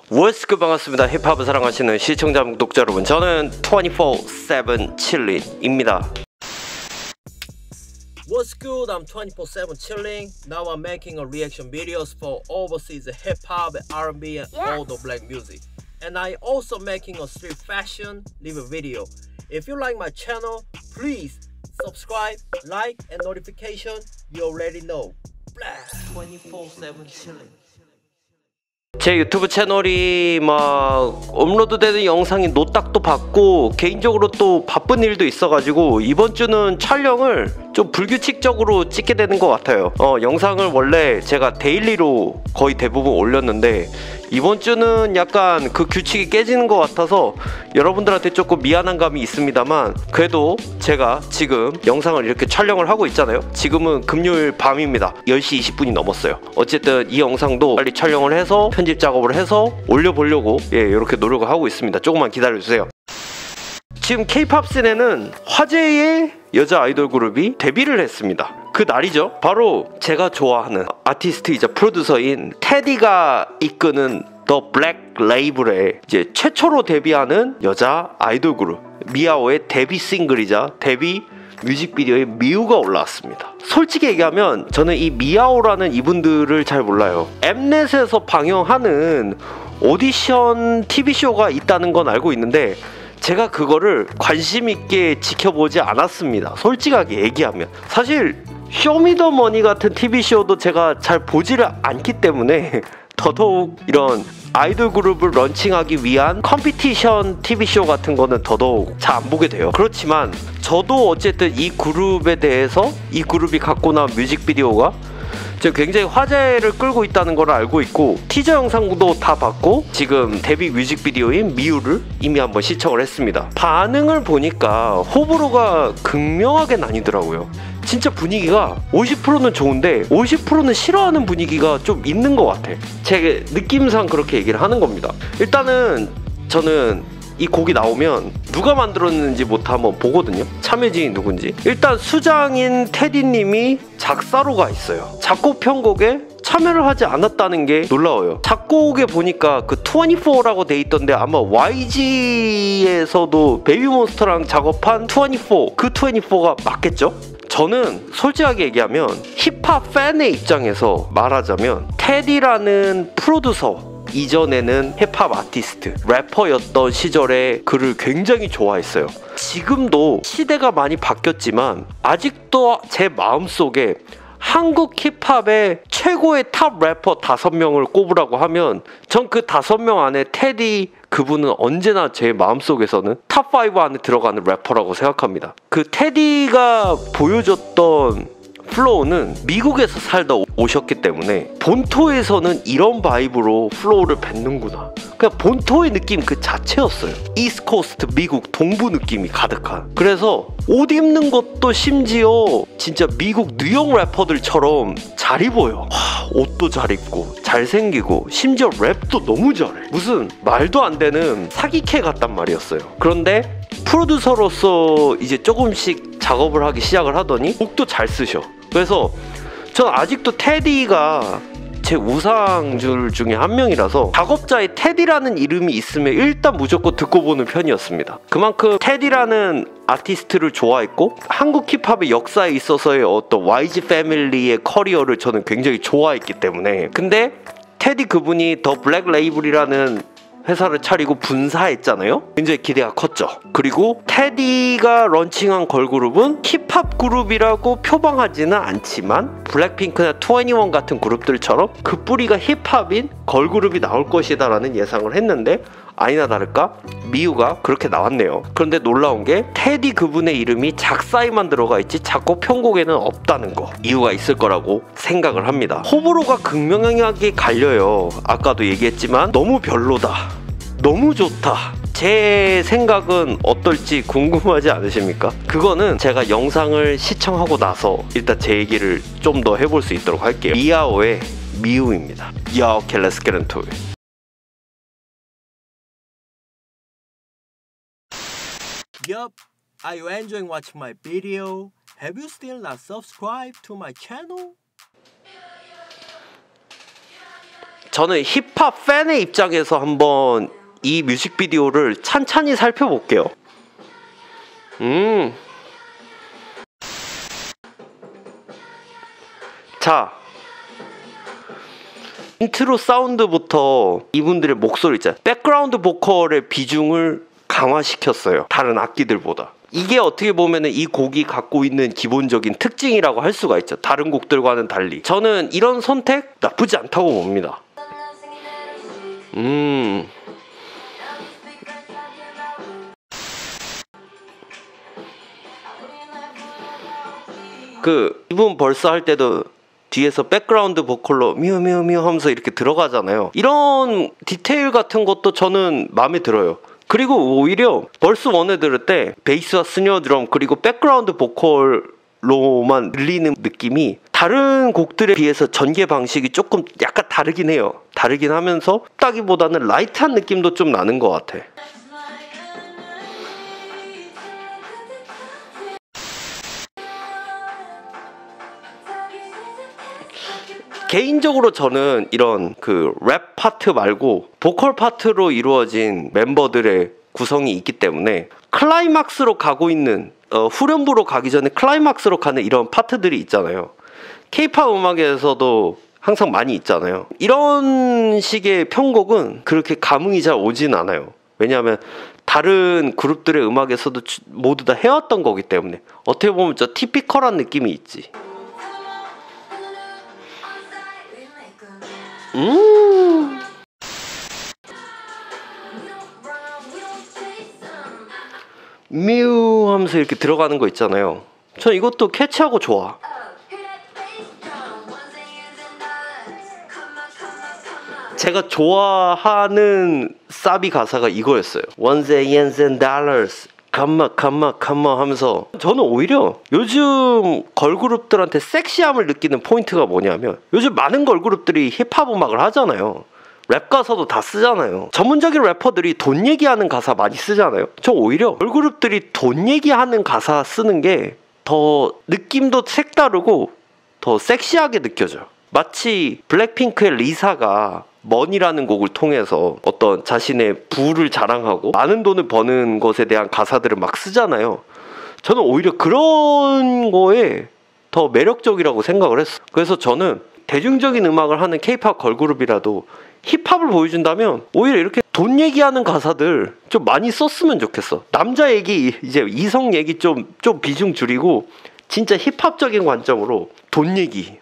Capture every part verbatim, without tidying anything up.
What's good, 반갑습니다. 힙합을 사랑하시는 시청자 구독자 여러분, 저는 이십사 세븐 칠린입니다. What's good? I'm twenty-four seven chilling. Now I'm making a reaction videos for overseas hip hop, R and B, and yes. all the black music. And I also making a street fashion review video. If you like my channel, please subscribe, like, and notification. You already know. twenty-four seven chilling. 제 유튜브 채널이 막 업로드되는 영상이 노딱도 받고 개인적으로 또 바쁜 일도 있어가지고 이번 주는 촬영을 좀 불규칙적으로 찍게 되는 것 같아요. 어, 영상을 원래 제가 데일리로 거의 대부분 올렸는데 이번 주는 약간 그 규칙이 깨지는 것 같아서 여러분들한테 조금 미안한 감이 있습니다만, 그래도 제가 지금 영상을 이렇게 촬영을 하고 있잖아요. 지금은 금요일 밤입니다. 열 시 이십 분이 넘었어요. 어쨌든 이 영상도 빨리 촬영을 해서 편집 작업을 해서 올려보려고 예, 이렇게 노력을 하고 있습니다. 조금만 기다려주세요. 지금 케이팝 씬에는 화제의 여자 아이돌 그룹이 데뷔를 했습니다. 그 날이죠. 바로 제가 좋아하는 아티스트이자 프로듀서인 테디가 이끄는 더 블랙 레이블의 이제 최초로 데뷔하는 여자 아이돌 그룹 미아오의 데뷔 싱글이자 데뷔 뮤직비디오에 미우가 올라왔습니다. 솔직히 얘기하면 저는 이 미아오라는 이분들을 잘 몰라요. 엠넷에서 방영하는 오디션 티비쇼가 있다는 건 알고 있는데 제가 그거를 관심 있게 지켜보지 않았습니다. 솔직하게 얘기하면 사실 쇼미더머니 같은 티비쇼도 제가 잘 보지를 않기 때문에 더더욱 이런 아이돌 그룹을 런칭하기 위한 컴피티션 티비쇼 같은 거는 더더욱 잘 안 보게 돼요. 그렇지만 저도 어쨌든 이 그룹에 대해서 이 그룹이 갖고 나온 뮤직비디오가 굉장히 화제를 끌고 있다는 걸 알고 있고 티저 영상도 다 봤고 지금 데뷔 뮤직비디오인 미우를 이미 한번 시청을 했습니다. 반응을 보니까 호불호가 극명하게 나뉘더라고요. 진짜 분위기가 오십 퍼센트는 좋은데 오십 퍼센트는 싫어하는 분위기가 좀 있는 것 같아. 제 느낌상 그렇게 얘기를 하는 겁니다. 일단은 저는 이 곡이 나오면 누가 만들었는지부터 한번 보거든요. 참여진이 누군지. 일단 수장인 테디님이 작사로 가 있어요. 작곡 편곡에 참여를 하지 않았다는 게 놀라워요. 작곡에 보니까 그 이십사라고 돼 있던데 아마 와이지에서도 베이비몬스터랑 작업한 이십사, 그 이십사가 맞겠죠? 저는 솔직하게 얘기하면 힙합 팬의 입장에서 말하자면 테디라는 프로듀서, 이전에는 힙합 아티스트, 래퍼였던 시절에 그를 굉장히 좋아했어요. 지금도 시대가 많이 바뀌었지만 아직도 제 마음속에 한국 힙합의 최고의 탑 래퍼 다섯 명을 꼽으라고 하면 전 그 다섯 명 안에 테디 그분은 언제나 제 마음속에서는 탑 파이브 안에 들어가는 래퍼라고 생각합니다. 그 테디가 보여줬던 플로우는 미국에서 살다 오셨기 때문에 본토에서는 이런 바이브로 플로우를 뱉는구나. 그냥 본토의 느낌 그 자체였어요. 이스트코스트 미국 동부 느낌이 가득한. 그래서 옷 입는 것도 심지어 진짜 미국 뉴욕 래퍼들처럼 잘 입어요. 와, 옷도 잘 입고 잘생기고 심지어 랩도 너무 잘해. 무슨 말도 안 되는 사기캐 같단 말이었어요. 그런데 프로듀서로서 이제 조금씩 작업을 하기 시작을 하더니 곡도 잘 쓰셔. 그래서 전 아직도 테디가 제 우상줄 중에 한 명이라서 작업자의 테디라는 이름이 있으면 일단 무조건 듣고 보는 편이었습니다. 그만큼 테디라는 아티스트를 좋아했고 한국 힙합의 역사에 있어서의 어떤 와이지 패밀리의 커리어를 저는 굉장히 좋아했기 때문에. 근데 테디 그분이 더 블랙 레이블이라는 회사를 차리고 분사했잖아요. 굉장히 기대가 컸죠. 그리고 테디가 런칭한 걸그룹은 힙합 그룹이라고 표방하지는 않지만 블랙핑크나 이십일 같은 그룹들처럼 그 뿌리가 힙합인 걸그룹이 나올 것이다 라는 예상을 했는데 아니나 다를까 미우가 그렇게 나왔네요. 그런데 놀라운 게 테디 그분의 이름이 작사에만 들어가 있지 작곡 편곡에는 없다는 거. 이유가 있을 거라고 생각을 합니다. 호불호가 극명하게 갈려요. 아까도 얘기했지만 너무 별로다, 너무 좋다. 제 생각은 어떨지 궁금하지 않으십니까? 그거는 제가 영상을 시청하고 나서 일단 제 얘기를 좀 더 해볼 수 있도록 할게요. 미아오의 미우입니다. Yo, okay, let's get into it. Yup, are you enjoying watching my video? Have you still not subscribed to my channel? 저는 힙합 팬의 입장에서 한번 이 뮤직비디오를 찬찬히 살펴볼게요. 음. 자, 인트로 사운드부터 이분들의 목소리 있잖아요. 백그라운드 보컬의 비중을 강화시켰어요. 다른 악기들보다. 이게 어떻게 보면은 이 곡이 갖고 있는 기본적인 특징이라고 할 수가 있죠. 다른 곡들과는 달리. 저는 이런 선택 나쁘지 않다고 봅니다. 음. 그 이분 벌써 할 때도 뒤에서 백그라운드 보컬로 미우미우미우 하면서 이렇게 들어가잖아요. 이런 디테일 같은 것도 저는 마음에 들어요. 그리고 오히려 벌스 원을 들을 때 베이스와 스네어 드럼 그리고 백그라운드 보컬로만 들리는 느낌이 다른 곡들에 비해서 전개 방식이 조금 약간 다르긴 해요. 다르긴 하면서 따기보다는 라이트한 느낌도 좀 나는 것 같아. 개인적으로 저는 이런 그 랩 파트 말고 보컬 파트로 이루어진 멤버들의 구성이 있기 때문에 클라이막스로 가고 있는 어, 후렴부로 가기 전에 클라이막스로 가는 이런 파트들이 있잖아요. 케이팝 음악에서도 항상 많이 있잖아요. 이런 식의 편곡은 그렇게 감흥이 잘 오진 않아요. 왜냐하면 다른 그룹들의 음악에서도 모두 다 해왔던 거기 때문에 어떻게 보면 저 티피컬한 느낌이 있지. 음. 미우 하면서 이렇게 들어가는 거 있잖아요. 전 이것도 캐치하고 좋아. 제가 좋아하는 사비 가사가 이거였어요. Ones and yens and dollars come on, come on, come on 하면서 저는 오히려 요즘 걸그룹들한테 섹시함을 느끼는 포인트가 뭐냐면 요즘 많은 걸그룹들이 힙합 음악을 하잖아요. 랩 가사도 다 쓰잖아요. 전문적인 래퍼들이 돈 얘기하는 가사 많이 쓰잖아요. 저 오히려 걸그룹들이 돈 얘기하는 가사 쓰는 게 더 느낌도 색다르고 더 섹시하게 느껴져요. 마치 블랙핑크의 리사가 머니라는 곡을 통해서 어떤 자신의 부를 자랑하고 많은 돈을 버는 것에 대한 가사들을 막 쓰잖아요. 저는 오히려 그런 거에 더 매력적이라고 생각을 했어요. 그래서 저는 대중적인 음악을 하는 케이팝 걸그룹이라도 힙합을 보여준다면 오히려 이렇게 돈 얘기하는 가사들 좀 많이 썼으면 좋겠어. 남자 얘기, 이제 이성 얘기 좀, 좀 비중 줄이고 진짜 힙합적인 관점으로 돈 얘기.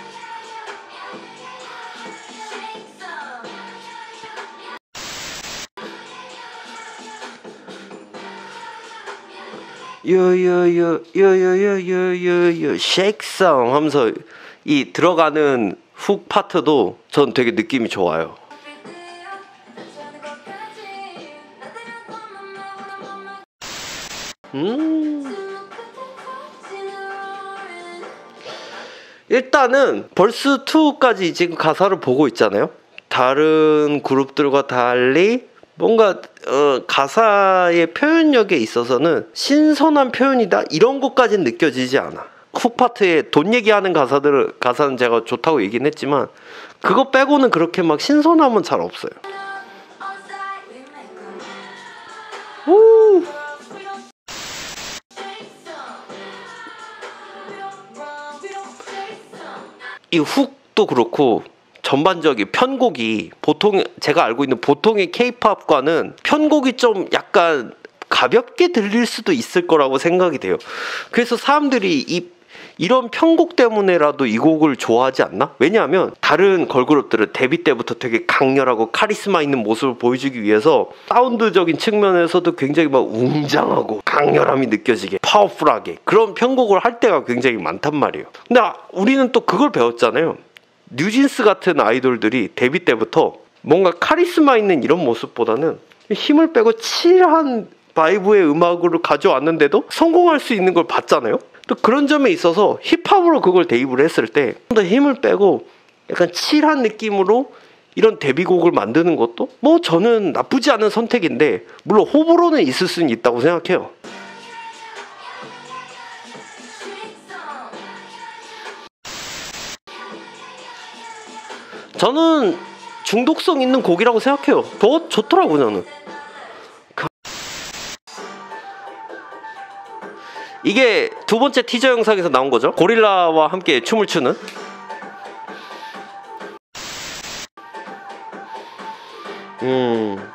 요요요요요요요요 쉐이크성 하면서 이 들어가는 훅 파트도 전 되게 느낌이 좋아요. 음. 일단은 벌스 투까지 지금 가사를 보고 있잖아요. 다른 그룹들과 달리 뭔가 어, 가사의 표현력에 있어서는 신선한 표현이다 이런 것까지는 느껴지지 않아. 훅 파트에 돈 얘기하는 가사들 가사는 제가 좋다고 얘기는 했지만 그거 빼고는 그렇게 막 신선함은 잘 없어요. 오. 이 훅도 그렇고 전반적인 편곡이 보통 제가 알고 있는 보통의 케이팝과는 편곡이 좀 약간 가볍게 들릴 수도 있을 거라고 생각이 돼요. 그래서 사람들이 이 이런 편곡 때문에라도 이 곡을 좋아하지 않나? 왜냐하면 다른 걸그룹들은 데뷔 때부터 되게 강렬하고 카리스마 있는 모습을 보여주기 위해서 사운드적인 측면에서도 굉장히 막 웅장하고 강렬함이 느껴지게 파워풀하게 그런 편곡을 할 때가 굉장히 많단 말이에요. 근데 우리는 또 그걸 배웠잖아요. 뉴진스 같은 아이돌들이 데뷔 때부터 뭔가 카리스마 있는 이런 모습보다는 힘을 빼고 칠한 바이브의 음악으로 가져왔는데도 성공할 수 있는 걸 봤잖아요. 또 그런 점에 있어서 힙합으로 그걸 대입을 했을 때 좀 더 힘을 빼고 약간 칠한 느낌으로 이런 데뷔곡을 만드는 것도 뭐 저는 나쁘지 않은 선택인데 물론 호불호는 있을 수는 있다고 생각해요. 저는 중독성 있는 곡이라고 생각해요. 저 좋더라고 저는. 이게 두 번째 티저 영상에서 나온 거죠. 고릴라와 함께 춤을 추는. 음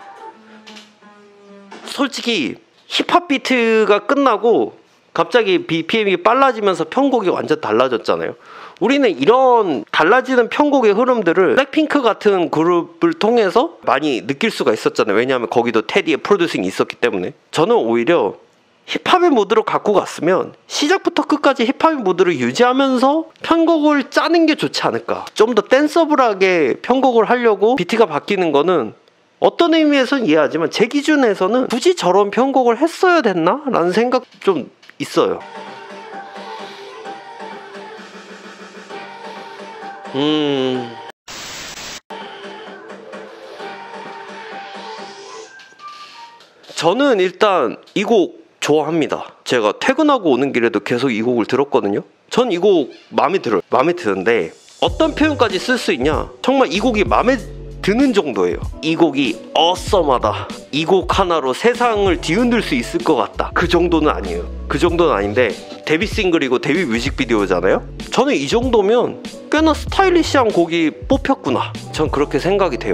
솔직히 힙합 비트가 끝나고 갑자기 비피엠이 빨라지면서 편곡이 완전 달라졌잖아요. 우리는 이런 달라지는 편곡의 흐름들을 블랙핑크 같은 그룹을 통해서 많이 느낄 수가 있었잖아요. 왜냐하면 거기도 테디의 프로듀싱이 있었기 때문에. 저는 오히려 힙합의 모드로 갖고 갔으면 시작부터 끝까지 힙합의 모드를 유지하면서 편곡을 짜는 게 좋지 않을까. 좀 더 댄서블하게 편곡을 하려고 비트가 바뀌는 거는 어떤 의미에서는 이해하지만 제 기준에서는 굳이 저런 편곡을 했어야 됐나? 라는 생각 좀 있어요. 음... 저는 일단 이 곡 좋아합니다. 제가 퇴근하고 오는 길에도 계속 이 곡을 들었거든요. 전 이 곡 마음에 들어요. 마음에 드는데 어떤 표현까지 쓸 수 있냐? 정말 이 곡이 마음에 드는 정도예요. 이 곡이 어썸하다. 이 곡 하나로 세상을 뒤흔들 수 있을 것 같다. 그 정도는 아니에요. 그 정도는 아닌데 데뷔 싱글이고 데뷔 뮤직비디오잖아요. 저는 이 정도면 꽤나 스타일리시한 곡이 뽑혔구나. 전 그렇게 생각이 돼요.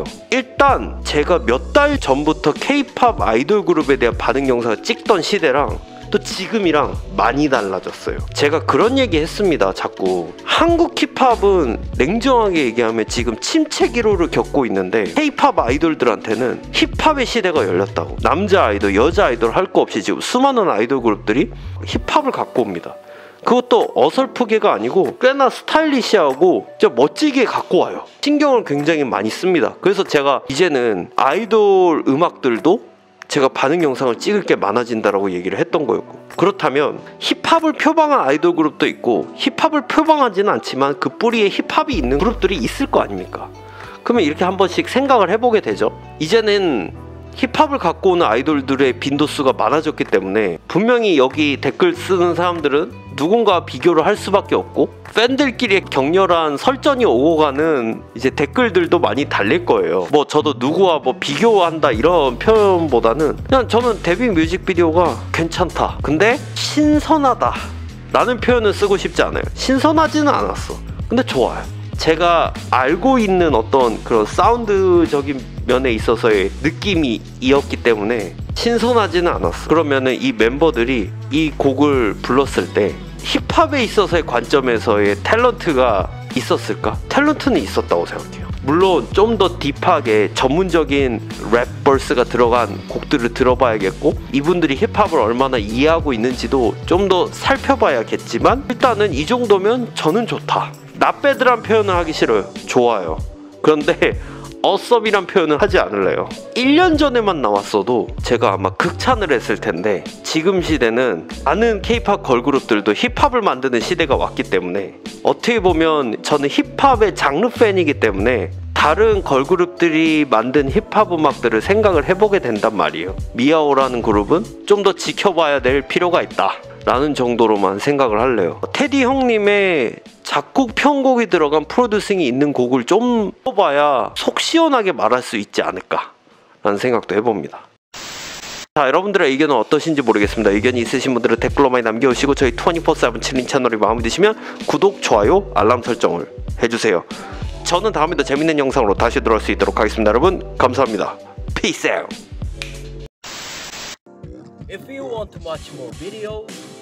일단 제가 몇 달 전부터 케이팝 아이돌 그룹에 대한 반응 영상을 찍던 시대랑 또 지금이랑 많이 달라졌어요. 제가 그런 얘기 했습니다. 자꾸 한국 힙합은 냉정하게 얘기하면 지금 침체 기로를 겪고 있는데 K-팝 아이돌들한테는 힙합의 시대가 열렸다고. 남자 아이돌, 여자 아이돌 할 거 없이 지금 수많은 아이돌 그룹들이 힙합을 갖고 옵니다. 그것도 어설프게가 아니고 꽤나 스타일리시하고 진짜 멋지게 갖고 와요. 신경을 굉장히 많이 씁니다. 그래서 제가 이제는 아이돌 음악들도 제가 반응 영상을 찍을 게 많아진다라고 얘기를 했던 거였고, 그렇다면 힙합을 표방한 아이돌 그룹도 있고 힙합을 표방하지는 않지만 그 뿌리에 힙합이 있는 그룹들이 있을 거 아닙니까? 그러면 이렇게 한 번씩 생각을 해보게 되죠. 이제는 힙합을 갖고 오는 아이돌들의 빈도수가 많아졌기 때문에 분명히 여기 댓글 쓰는 사람들은 누군가 비교를 할 수밖에 없고, 팬들끼리 격렬한 설전이 오고 가는 이제 댓글들도 많이 달릴 거예요. 뭐 저도 누구와 뭐 비교한다 이런 표현보다는 그냥 저는 데뷔 뮤직비디오가 괜찮다, 근데 신선하다 라는 표현을 쓰고 싶지 않아요. 신선하지는 않았어, 근데 좋아요. 제가 알고 있는 어떤 그런 사운드적인 면에 있어서의 느낌이 이었기 때문에 신선하지는 않았어. 그러면은 이 멤버들이 이 곡을 불렀을 때 힙합에 있어서의 관점에서의 탤런트가 있었을까? 탤런트는 있었다고 생각해요. 물론 좀 더 딥하게 전문적인 랩 벌스가 들어간 곡들을 들어봐야겠고, 이분들이 힙합을 얼마나 이해하고 있는지도 좀 더 살펴봐야겠지만, 일단은 이 정도면 저는 좋다. 나빼드란 표현을 하기 싫어요. 좋아요. 그런데 어썸이란 표현은 하지 않을래요. 일 년 전에만 나왔어도 제가 아마 극찬을 했을 텐데, 지금 시대는 많은 케이팝 걸그룹들도 힙합을 만드는 시대가 왔기 때문에, 어떻게 보면 저는 힙합의 장르 팬이기 때문에 다른 걸그룹들이 만든 힙합 음악들을 생각을 해보게 된단 말이에요. 미아오라는 그룹은 좀 더 지켜봐야 될 필요가 있다 라는 정도로만 생각을 할래요. 테디 형님의 작곡 편곡이 들어간 프로듀싱이 있는 곡을 좀 뽑아야 속 시원하게 말할 수 있지 않을까 라는 생각도 해봅니다. 자, 여러분들의 의견은 어떠신지 모르겠습니다. 의견이 있으신 분들은 댓글로 많이 남겨주시고, 저희 이십사 세븐 칠인 채널이 마음에 드시면 구독, 좋아요, 알람 설정을 해주세요. 저는 다음에 더 재밌는 영상으로 다시 돌아올 수 있도록 하겠습니다. 여러분 감사합니다. Peace out. If you want to watch more videos,